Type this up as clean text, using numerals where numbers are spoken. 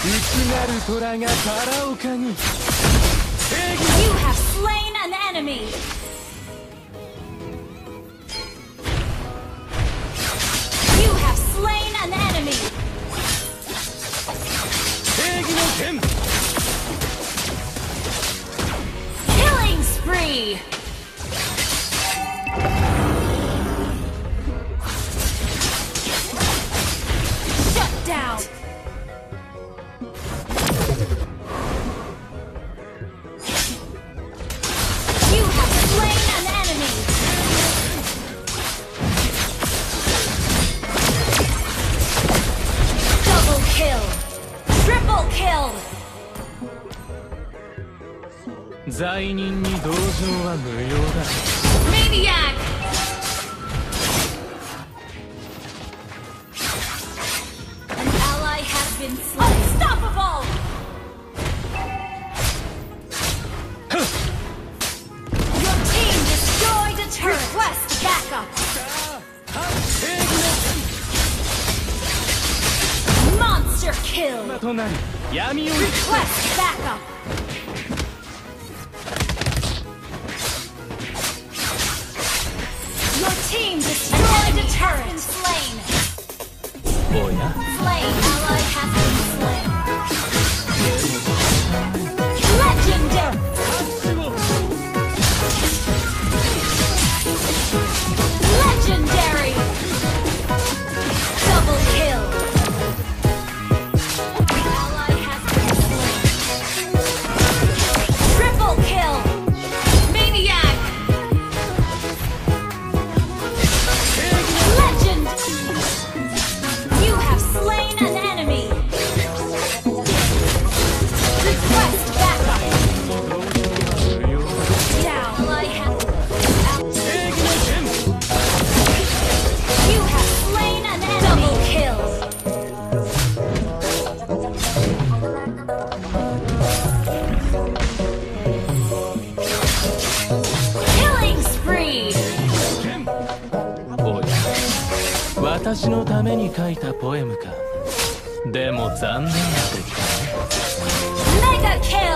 You have slain an enemy. You have slain an enemy. Killing spree. Shut down. You have slain an enemy. Double kill. Triple kill. 罪人に同情は無用だ。 Maniac. An ally has been slain. Unstoppable. Your team destroyed a turret. Request backup. Monster kill. となり闇を Request backup. Your team destroyed a turret. Slain. おや Slain. Ally has been slain. Legendary. Legendary. Double kill. Ally has been slain. Triple kill. Maniac. Legend. You have slain an enemy. Request backup. Down. Ally has. You have slain an enemy. Double kill. Killing spree. おや私のために書いたポエムか。でも残念な出来だね。 Mega kill.